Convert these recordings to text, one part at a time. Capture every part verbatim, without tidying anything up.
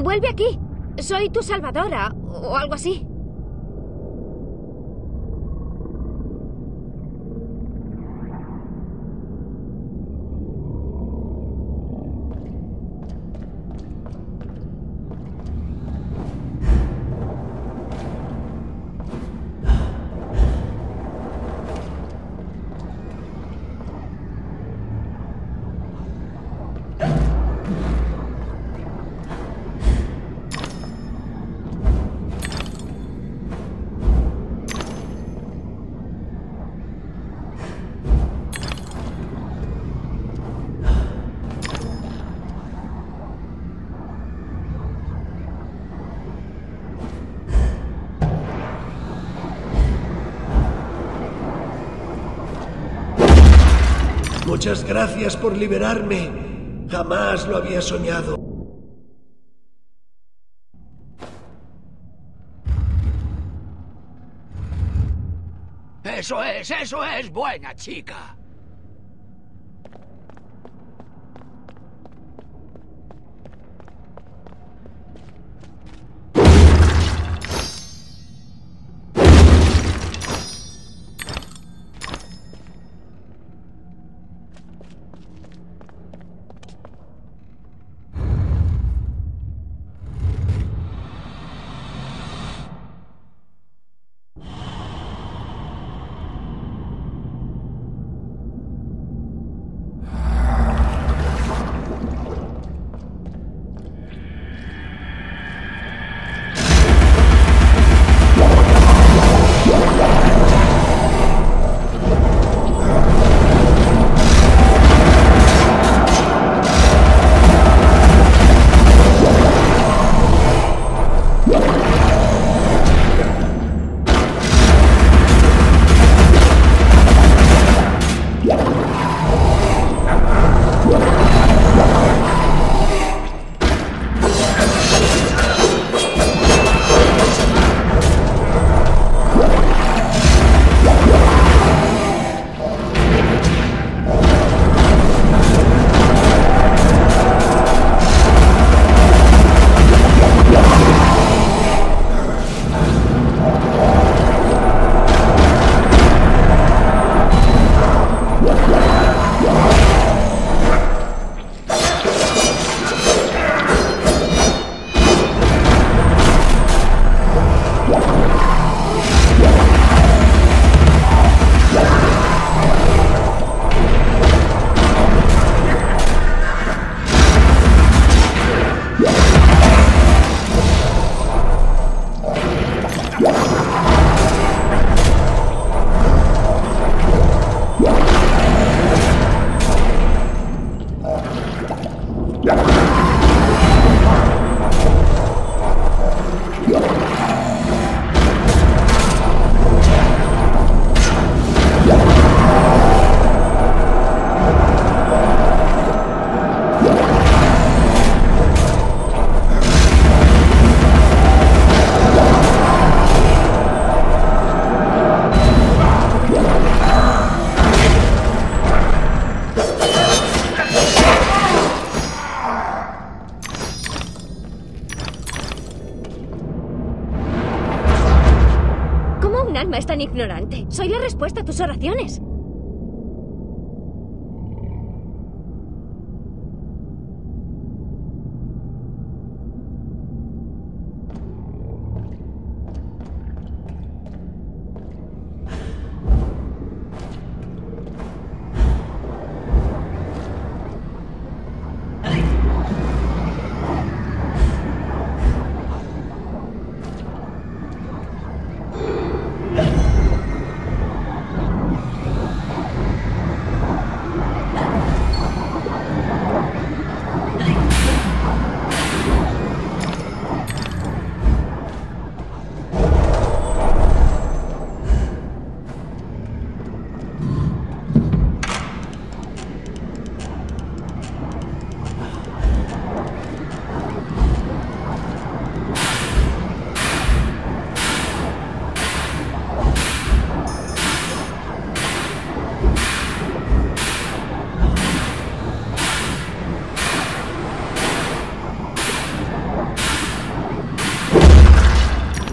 Vuelve aquí. Soy tu salvadora, o algo así. Muchas gracias por liberarme. Jamás lo había soñado. Eso es, eso es, buena chica. Es tan ignorante. Soy la respuesta a tus oraciones.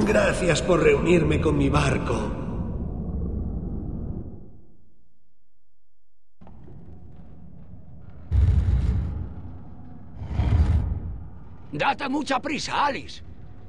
Gracias por reunirme con mi barco. Date mucha prisa, Alice.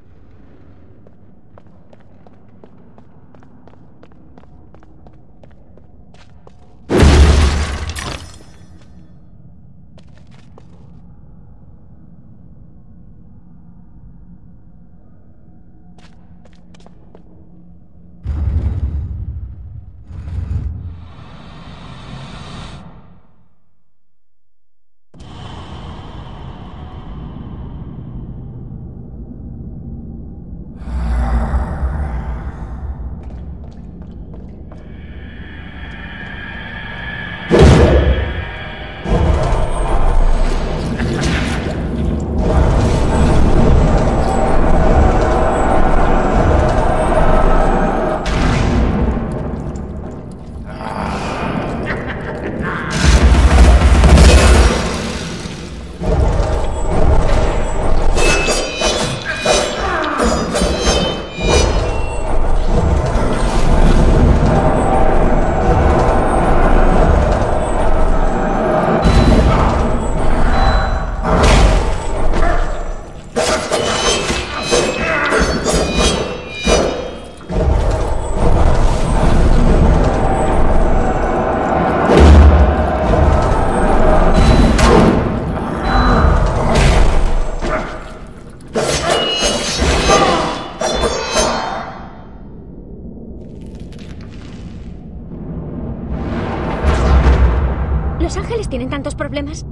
¿Los Ángeles tienen tantos problemas?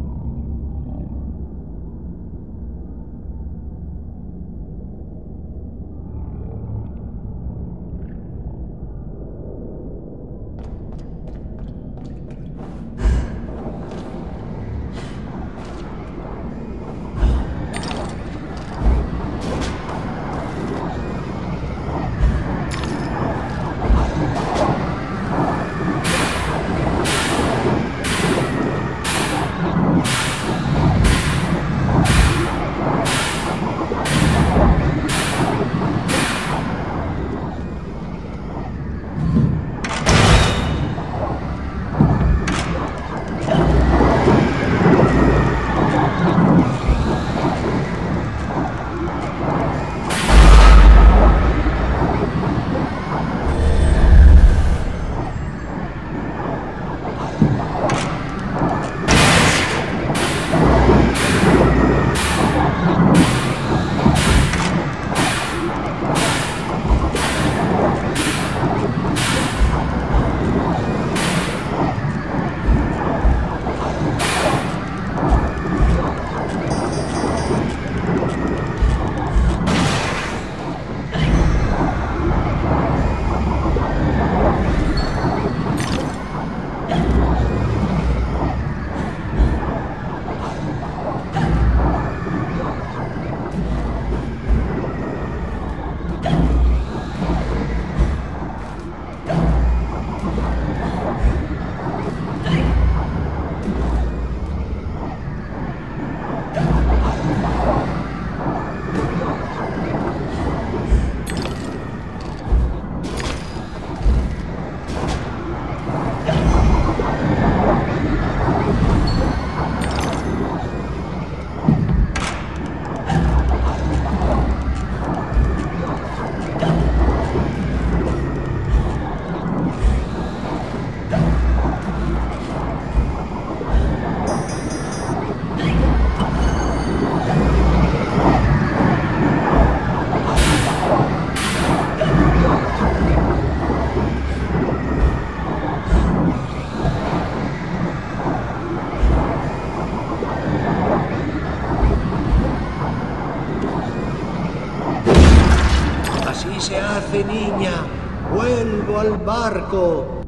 se hace, niña. Vuelvo al barco.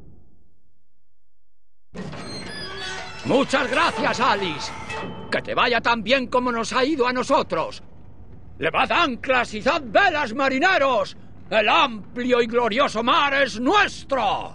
Muchas gracias, Alice. Que te vaya tan bien como nos ha ido a nosotros. ¡Levad anclas, izad velas, marineros! ¡El amplio y glorioso mar es nuestro!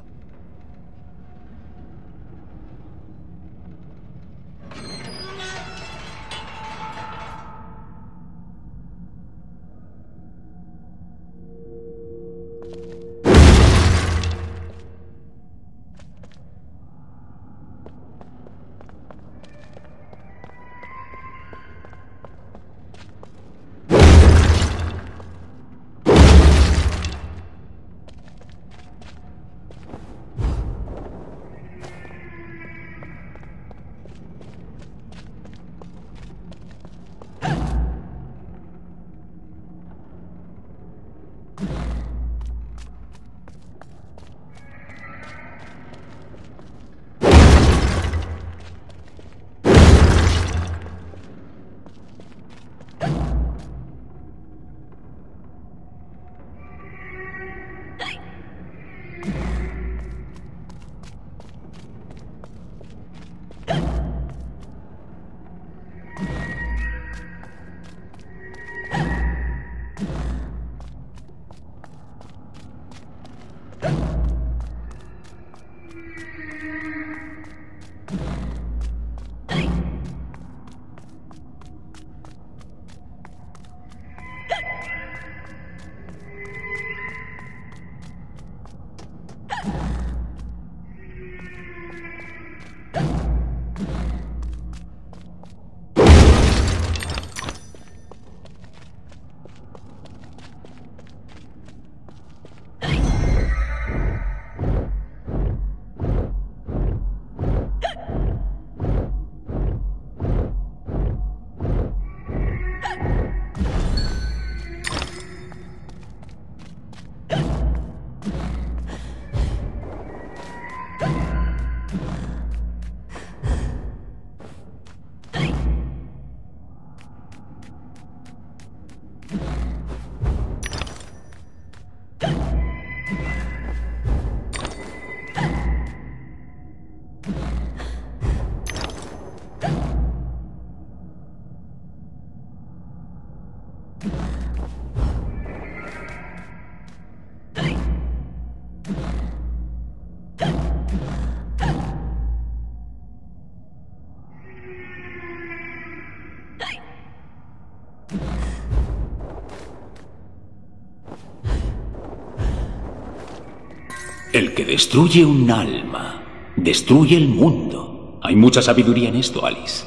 El que destruye un alma, destruye el mundo. Hay mucha sabiduría en esto, Alice.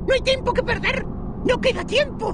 ¡No hay tiempo que perder! ¡No queda tiempo!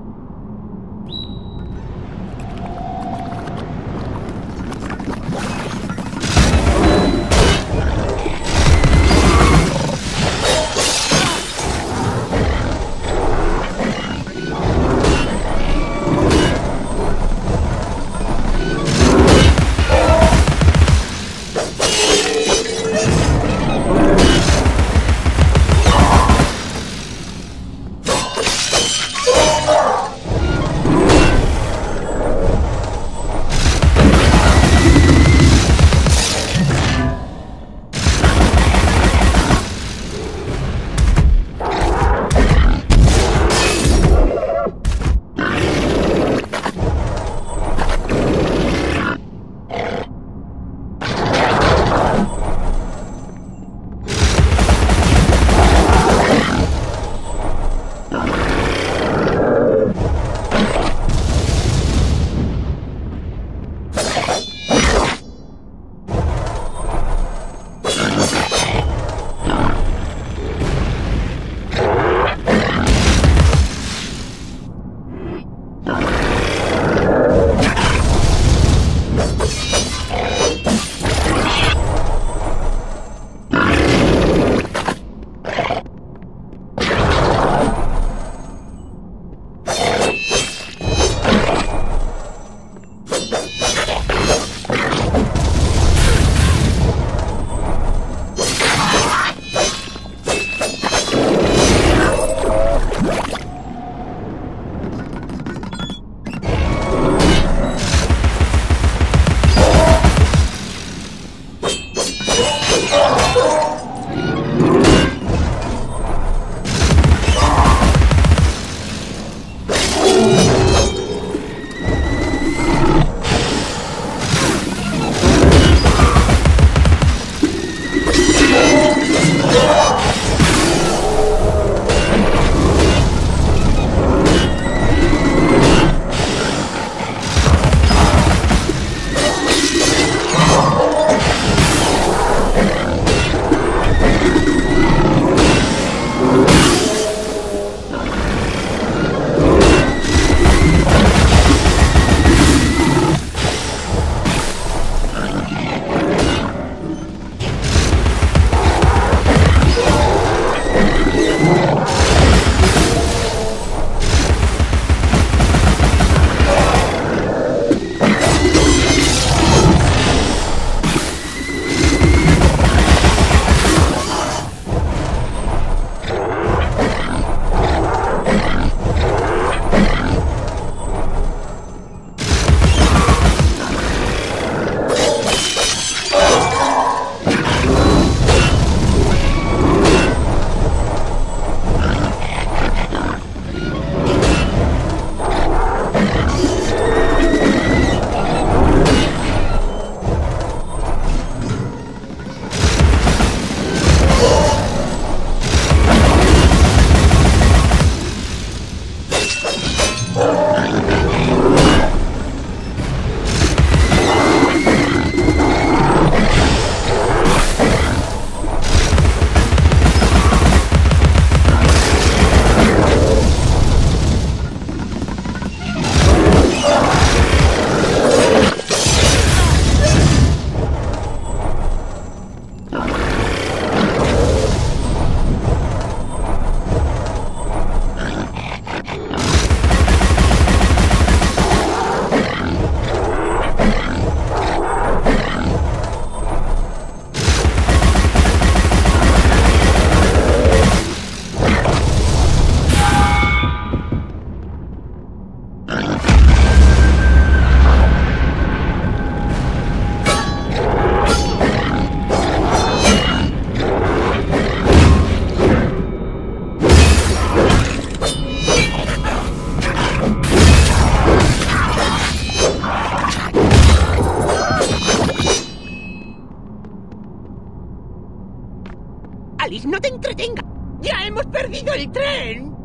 Alice, no te entretenga. ¡Ya hemos perdido el tren!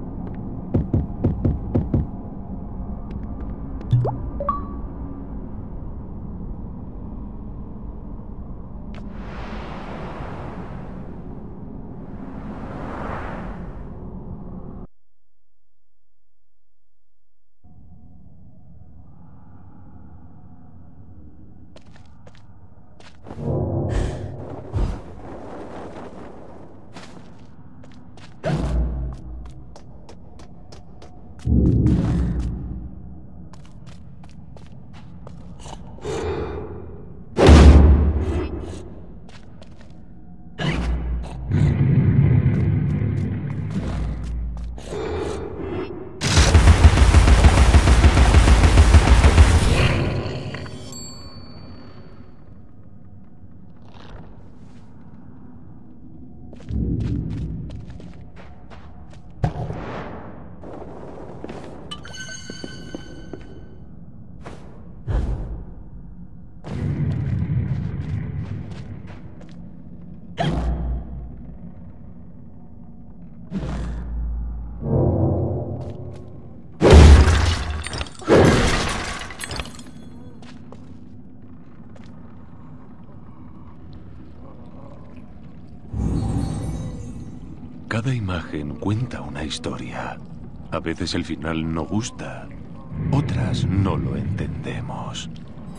Cada imagen cuenta una historia. A veces el final no gusta, otras no lo entendemos.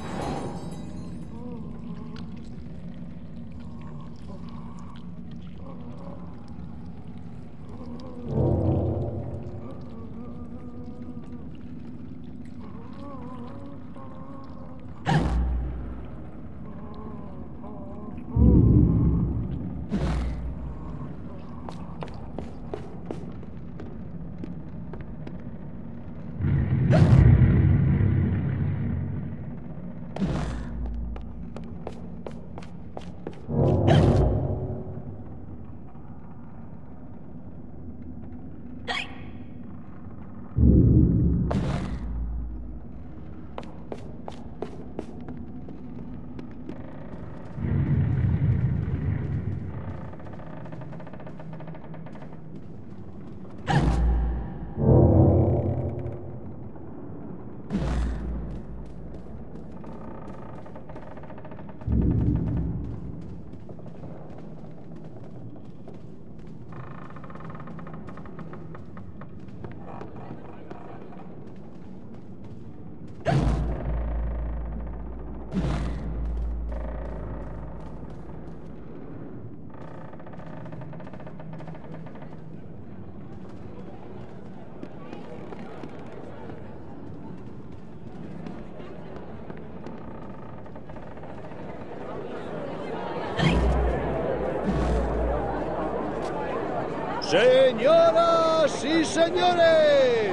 Señoras y señores,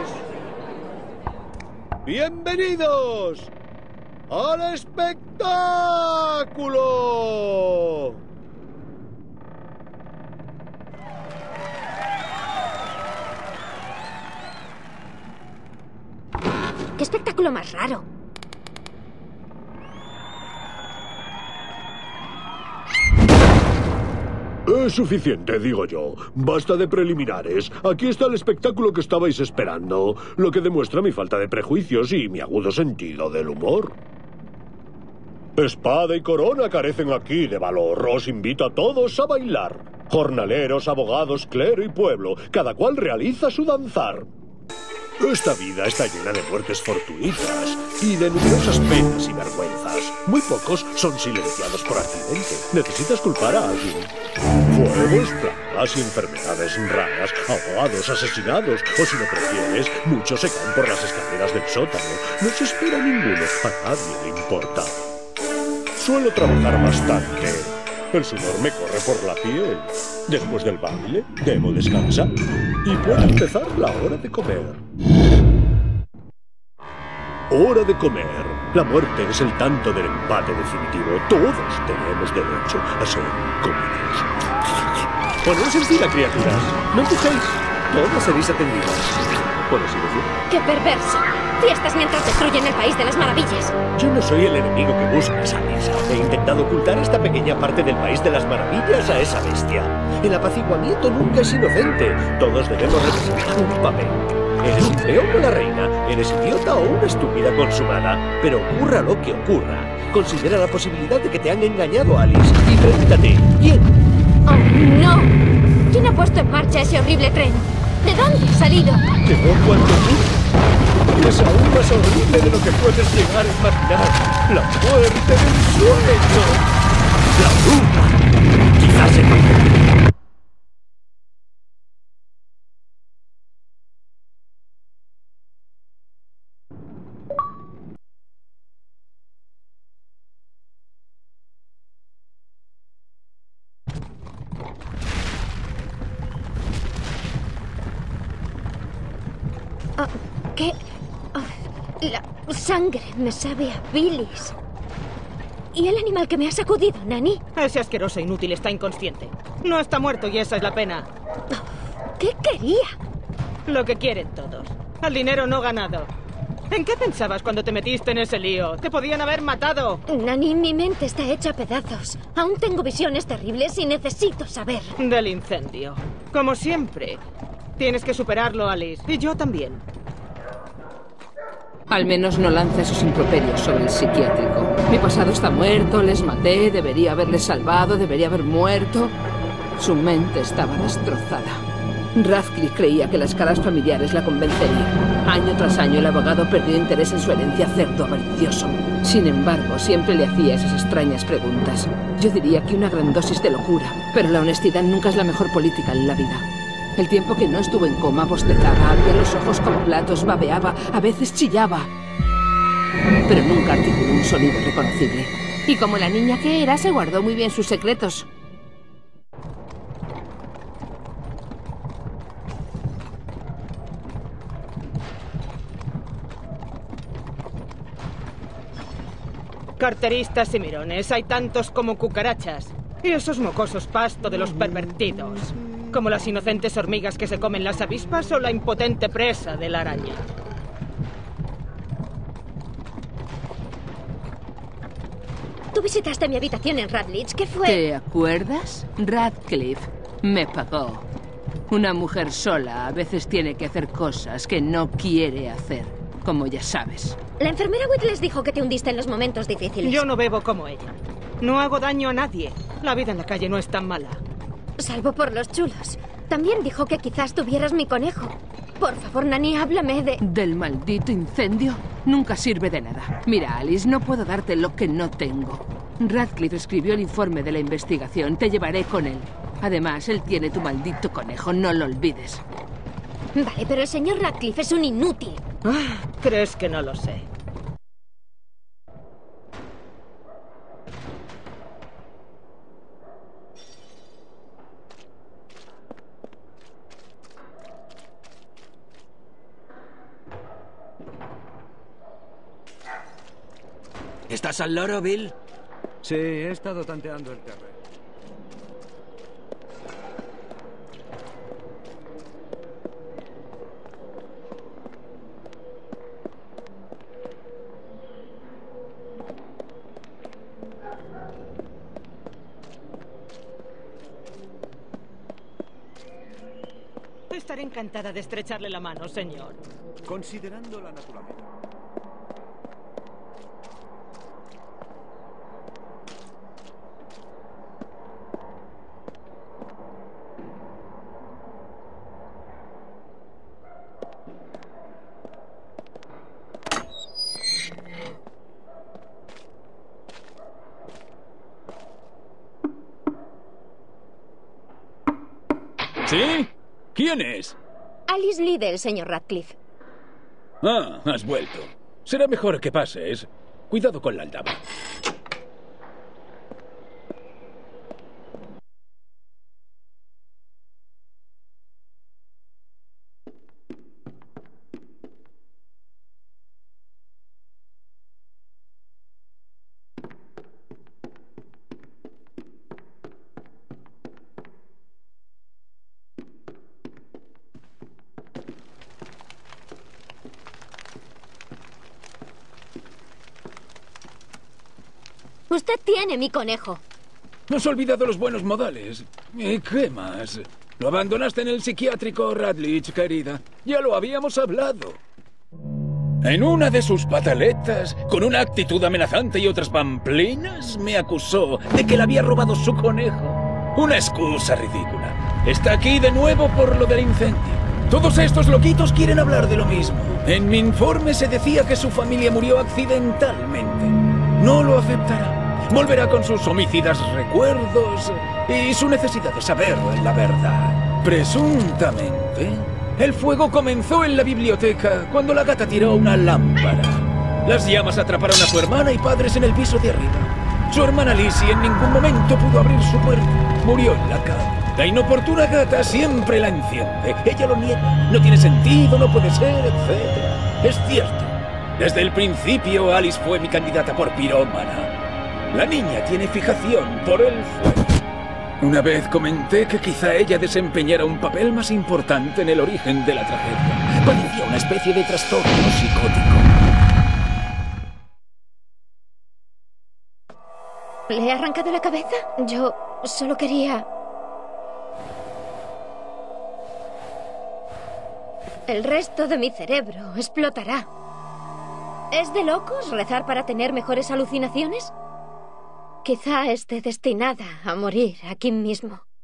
bienvenidos al espectáculo. ¡Qué espectáculo más raro! Es suficiente, digo yo. Basta de preliminares. Aquí está el espectáculo que estabais esperando, lo que demuestra mi falta de prejuicios y mi agudo sentido del humor. Espada y corona carecen aquí de valor. Os invito a todos a bailar. Jornaleros, abogados, clero y pueblo, cada cual realiza su danzar. Esta vida está llena de muertes fortuitas y de numerosas penas y vergüenzas. Muy pocos son silenciados por accidente. Necesitas culpar a alguien. Fuegos, plagas y enfermedades raras, ahogados, asesinados, o si lo prefieres, muchos se caen por las escaleras del sótano. No se espera ninguno, a nadie le importa. Suelo trabajar bastante. El sudor me corre por la piel. Después del baile, debo descansar. Y puede empezar la hora de comer. Hora de comer. La muerte es el tanto del empate definitivo. Todos tenemos derecho a ser comidos. Poneos en fila, criaturas. No empujéis. Todos seréis atendidas. ¿Puedes ir decir? ¡Qué perverso! Fiestas mientras destruyen el país de las maravillas. Yo no soy el enemigo que buscas, Alice. He intentado ocultar esta pequeña parte del país de las maravillas a esa bestia. El apaciguamiento nunca es inocente. Todos debemos representar un papel. Eres un peón o la reina, eres idiota o una estúpida consumada. Pero ocurra lo que ocurra, considera la posibilidad de que te han engañado, Alice. Y pregúntate, ¿quién? ¡Oh, no! ¿Quién ha puesto en marcha ese horrible tren? ¿De dónde ha salido? Llegó cuando tú. Es aún más horrible de lo que puedes llegar a imaginar. La muerte del sueño. La bruja. Quizás se... Oh, ¿qué? Oh, la sangre me sabe a bilis. ¿Y el animal que me ha sacudido, Nani? Ese asqueroso inútil está inconsciente. No está muerto y esa es la pena. Oh, ¿qué quería? Lo que quieren todos. El dinero no ganado. ¿En qué pensabas cuando te metiste en ese lío? ¡Te podían haber matado! Nani, mi mente está hecha a pedazos. Aún tengo visiones terribles y necesito saber. Del incendio. Como siempre. Tienes que superarlo, Alice. Y yo también. Al menos no lanza esos improperios sobre el psiquiátrico. Mi pasado está muerto, les maté, debería haberles salvado, debería haber muerto. Su mente estaba destrozada. Radcliffe creía que las caras familiares la convencerían. Año tras año el abogado perdió interés en su herencia, cerdo avaricioso. Sin embargo, siempre le hacía esas extrañas preguntas. Yo diría que una gran dosis de locura, pero la honestidad nunca es la mejor política en la vida. El tiempo que no estuvo en coma, bostezaba, abría los ojos como platos, babeaba, a veces chillaba. Pero nunca articuló un sonido reconocible. Y como la niña que era, se guardó muy bien sus secretos. Carteristas y mirones, hay tantos como cucarachas. Y esos mocosos pasto de los pervertidos. Como las inocentes hormigas que se comen las avispas o la impotente presa de la araña. Tú visitaste mi habitación en Radcliffe. ¿Qué fue? ¿Te acuerdas? Radcliffe me pagó. Una mujer sola a veces tiene que hacer cosas que no quiere hacer, como ya sabes. La enfermera Whitles dijo que te hundiste en los momentos difíciles. Yo no bebo como ella. No hago daño a nadie. La vida en la calle no es tan mala. Salvo por los chulos. También dijo que quizás tuvieras mi conejo. Por favor, Nani, háblame de... ¿Del maldito incendio? Nunca sirve de nada. Mira, Alice, no puedo darte lo que no tengo. Radcliffe escribió el informe de la investigación. Te llevaré con él. Además, él tiene tu maldito conejo. No lo olvides. Vale, pero el señor Radcliffe es un inútil. Ah, ¿crees que no lo sé? ¿Estás al loro, Bill? Sí, he estado tanteando el terreno. Estaré encantada de estrecharle la mano, señor. Considerando la naturaleza. ¿Sí? ¿Quién es? Alice Liddell, señor Radcliffe. Ah, has vuelto. Será mejor que pases. Cuidado con la aldaba. Usted tiene mi conejo. Has olvidado los buenos modales. ¿Y qué más? Lo abandonaste en el psiquiátrico, Radcliffe, querida. Ya lo habíamos hablado. En una de sus pataletas, con una actitud amenazante y otras pamplinas, me acusó de que le había robado su conejo. Una excusa ridícula. Está aquí de nuevo por lo del incendio. Todos estos loquitos quieren hablar de lo mismo. En mi informe se decía que su familia murió accidentalmente. No lo aceptará. Volverá con sus homicidas recuerdos y su necesidad de saber la verdad. Presuntamente, el fuego comenzó en la biblioteca cuando la gata tiró una lámpara. Las llamas atraparon a su hermana y padres en el piso de arriba. Su hermana Lizzie en ningún momento pudo abrir su puerta. Murió en la cama. La inoportuna gata siempre la enciende. Ella lo niega. No tiene sentido, no puede ser, etcétera. Es cierto. Desde el principio, Alice fue mi candidata por pirómana. La niña tiene fijación por el fuego. Una vez comenté que quizá ella desempeñara un papel más importante en el origen de la tragedia. Parecía una especie de trastorno psicótico. ¿Le he arrancado la cabeza? Yo solo quería... El resto de mi cerebro explotará. ¿Es de locos rezar para tener mejores alucinaciones? Quizá esté destinada a morir aquí mismo.